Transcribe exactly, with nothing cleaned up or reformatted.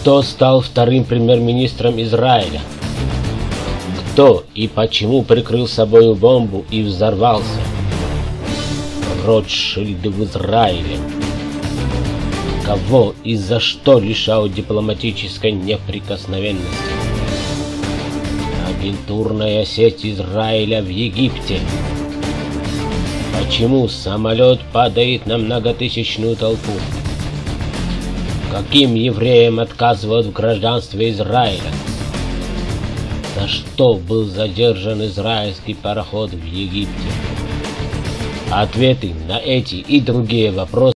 Кто стал вторым премьер-министром Израиля? Кто и почему прикрыл собою бомбу и взорвался? Ротшильды в Израиле. Кого и за что лишал дипломатической неприкосновенности? Агентурная сеть Израиля в Египте. Почему самолет падает на многотысячную толпу? Каким евреям отказывают в гражданстве Израиля? За что был задержан израильский пароход в Египте? Ответы на эти и другие вопросы